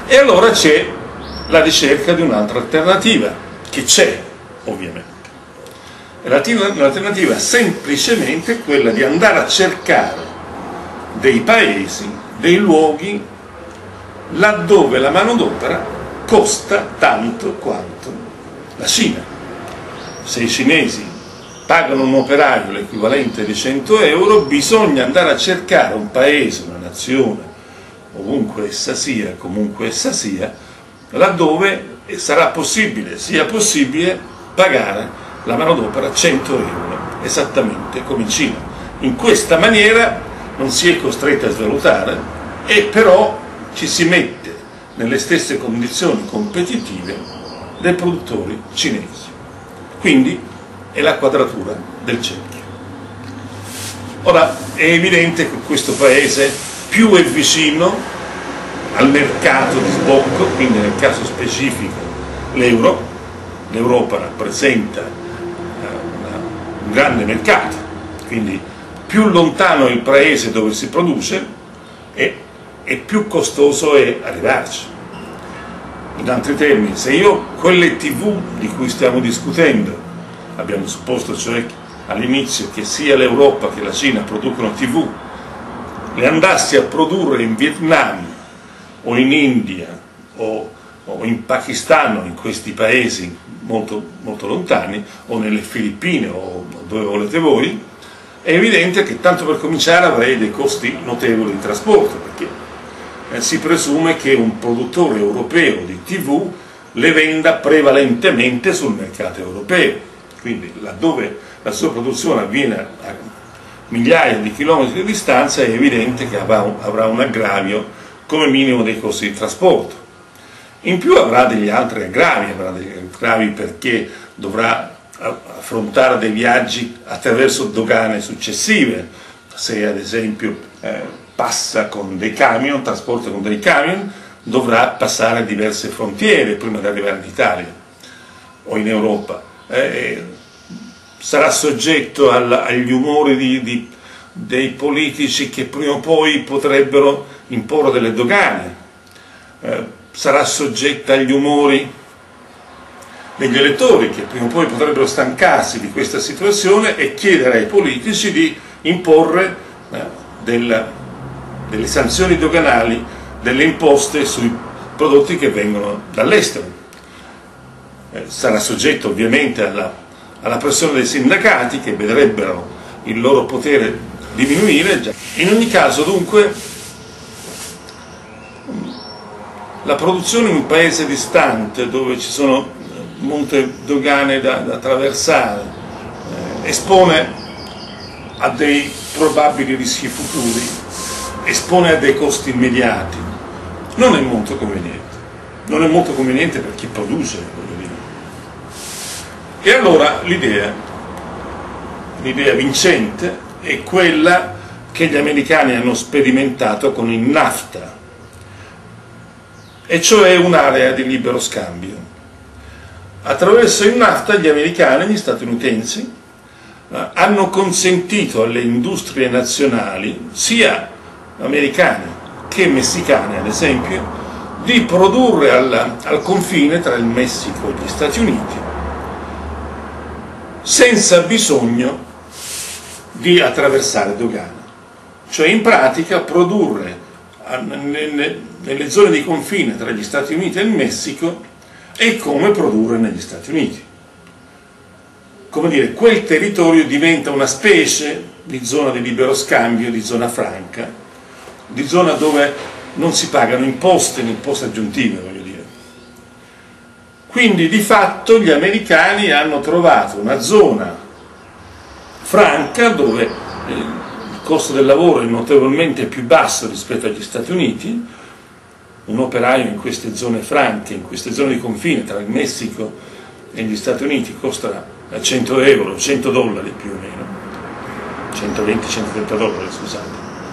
E allora c'è la ricerca di un'altra alternativa, che c'è ovviamente. L'alternativa è semplicemente quella di andare a cercare dei paesi, dei luoghi laddove la manodopera costa tanto quanto la Cina. Se i cinesi pagano un operaio l'equivalente di 100 euro, bisogna andare a cercare un paese, una nazione, ovunque essa sia, comunque essa sia, laddove sia possibile pagare la manodopera 100 euro, esattamente come in Cina. In questa maniera non si è costretti a svalutare e però ci si mette nelle stesse condizioni competitive dei produttori cinesi. Quindi è la quadratura del cerchio. Ora è evidente che questo paese più è vicino al mercato di sbocco, quindi nel caso specifico l'Europa rappresenta un grande mercato, quindi più lontano è il paese dove si produce e più costoso è arrivarci. In altri termini, se io quelle TV di cui stiamo discutendo, abbiamo supposto cioè all'inizio che sia l'Europa che la Cina producono TV, le andassi a produrre in Vietnam o in India o in Pakistan o in questi paesi molto, molto lontani, o nelle Filippine o dove volete voi, è evidente che tanto per cominciare avrei dei costi notevoli di trasporto, perché si presume che un produttore europeo di TV le venda prevalentemente sul mercato europeo, quindi laddove la sua produzione avviene a migliaia di chilometri di distanza è evidente che avrà un aggravio come minimo dei costi di trasporto. In più avrà degli altri aggravi perché dovrà affrontare dei viaggi attraverso dogane successive, se ad esempio passa con dei camion, trasporta con dei camion, dovrà passare diverse frontiere prima di arrivare in Italia o in Europa, sarà soggetto agli umori dei politici che prima o poi potrebbero imporre delle dogane, sarà soggetta agli umori degli elettori che prima o poi potrebbero stancarsi di questa situazione e chiedere ai politici di imporre delle sanzioni doganali, delle imposte sui prodotti che vengono dall'estero. Sarà soggetto ovviamente alla pressione dei sindacati che vedrebbero il loro potere diminuire. In ogni caso dunque la produzione in un paese distante dove ci sono molte dogane da attraversare espone a dei probabili rischi futuri, espone a dei costi immediati, non è molto conveniente per chi produce, voglio dire. E allora l'idea vincente è quella che gli americani hanno sperimentato con il NAFTA, e cioè un'area di libero scambio. Attraverso il NAFTA gli americani, gli statunitensi, hanno consentito alle industrie nazionali, sia americane che messicane ad esempio, di produrre al confine tra il Messico e gli Stati Uniti senza bisogno di attraversare dogane. Cioè in pratica produrre nelle zone di confine tra gli Stati Uniti e il Messico è come produrre negli Stati Uniti. Come dire, quel territorio diventa una specie di zona di libero scambio, di zona franca, di zona dove non si pagano imposte né imposte aggiuntive, voglio dire. Quindi di fatto gli americani hanno trovato una zona franca dove il costo del lavoro è notevolmente più basso rispetto agli Stati Uniti. Un operaio in queste zone franche, in queste zone di confine tra il Messico e gli Stati Uniti costa 100 euro, 100 dollari più o meno, 120-130 dollari scusate.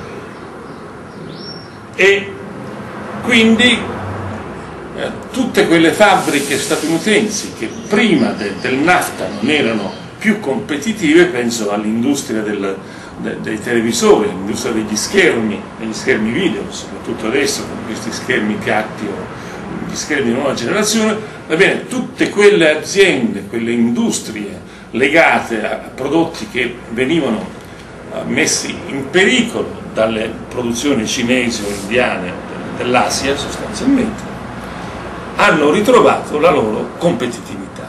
E quindi tutte quelle fabbriche statunitensi che prima del NAFTA non erano più competitive, penso all'industria dei televisori, l'industria degli schermi video, soprattutto adesso con questi schermi piatti o gli schermi di nuova generazione, va bene, tutte quelle aziende, quelle industrie legate a prodotti che venivano messi in pericolo dalle produzioni cinesi o indiane dell'Asia sostanzialmente, hanno ritrovato la loro competitività.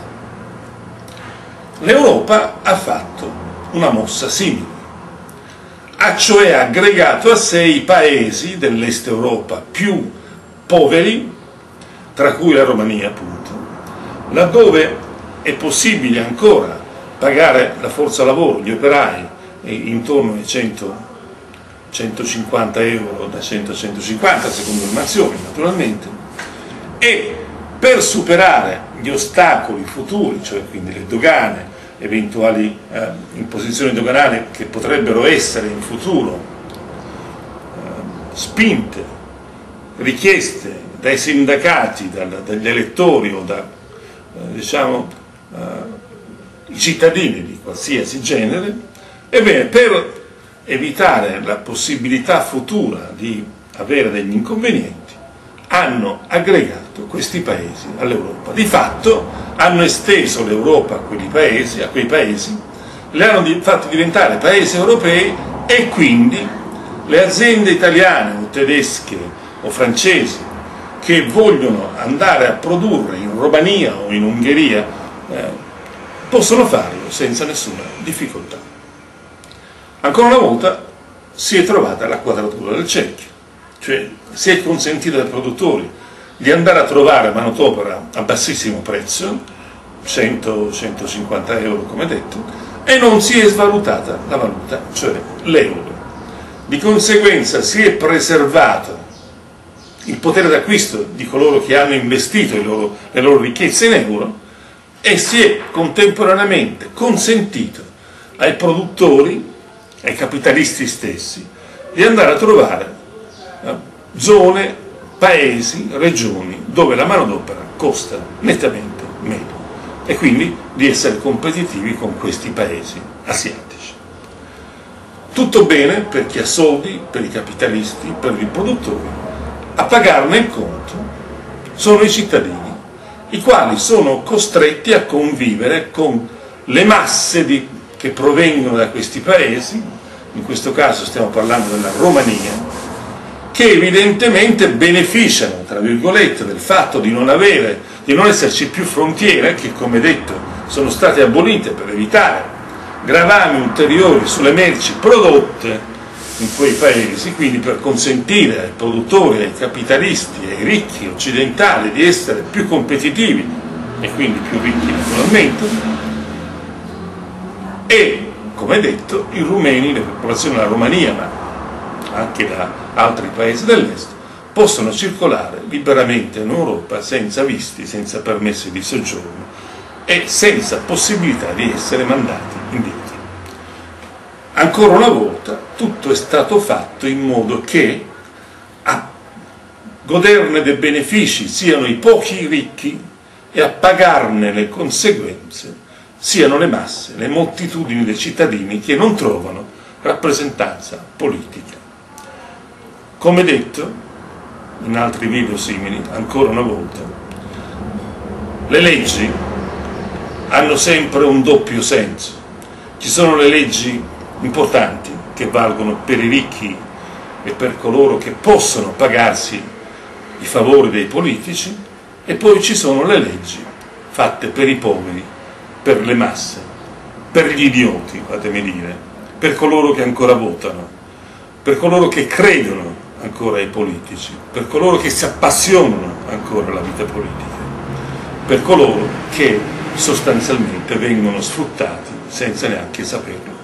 L'Europa ha fatto una mossa simile, ha cioè aggregato a sé i paesi dell'Est Europa più poveri, tra cui la Romania appunto, laddove è possibile ancora pagare la forza lavoro, gli operai, intorno ai 150 euro, da 100 a 150 secondo le nazioni naturalmente, e per superare gli ostacoli futuri, cioè quindi le dogane, eventuali imposizioni doganali che potrebbero essere in futuro spinte, richieste dai sindacati, dagli elettori o da i cittadini di qualsiasi genere, ebbene, per evitare la possibilità futura di avere degli inconvenienti, hanno aggregato questi paesi all'Europa. Di fatto hanno esteso l'Europa a quei paesi, li hanno fatti diventare paesi europei, e quindi le aziende italiane o tedesche o francesi che vogliono andare a produrre in Romania o in Ungheria possono farlo senza nessuna difficoltà. Ancora una volta si è trovata la quadratura del cerchio, cioè si è consentito ai produttori di andare a trovare manodopera a bassissimo prezzo, 100-150 euro come detto, e non si è svalutata la valuta, cioè l'euro. Di conseguenza si è preservato il potere d'acquisto di coloro che hanno investito le loro ricchezze in euro, e si è contemporaneamente consentito ai produttori, ai capitalisti stessi, di andare a trovare zone, paesi, regioni dove la manodopera costa nettamente meno, e quindi di essere competitivi con questi paesi asiatici. Tutto bene per chi ha soldi, per i capitalisti, per i produttori. A pagarne il conto sono i cittadini, i quali sono costretti a convivere con le masse che provengono da questi paesi, in questo caso stiamo parlando della Romania, che evidentemente beneficiano, tra virgolette, del fatto di non esserci più frontiere, che come detto sono state abolite per evitare gravami ulteriori sulle merci prodotte in quei paesi, quindi per consentire ai produttori, ai capitalisti, ai ricchi occidentali di essere più competitivi e quindi più ricchi naturalmente, e come detto i rumeni, le popolazioni della Romania, ma anche da altri paesi dell'est, possono circolare liberamente in Europa senza visti, senza permessi di soggiorno e senza possibilità di essere mandati indietro. Ancora una volta tutto è stato fatto in modo che a goderne dei benefici siano i pochi ricchi e a pagarne le conseguenze siano le masse, le moltitudini dei cittadini che non trovano rappresentanza politica. Come detto in altri video simili, ancora una volta, le leggi hanno sempre un doppio senso. Ci sono le leggi importanti che valgono per i ricchi e per coloro che possono pagarsi i favori dei politici, e poi ci sono le leggi fatte per i poveri, per le masse, per gli idioti, fatemi dire, per coloro che ancora votano, per coloro che credono ancora ai politici, per coloro che si appassionano ancora alla vita politica, per coloro che sostanzialmente vengono sfruttati senza neanche saperlo.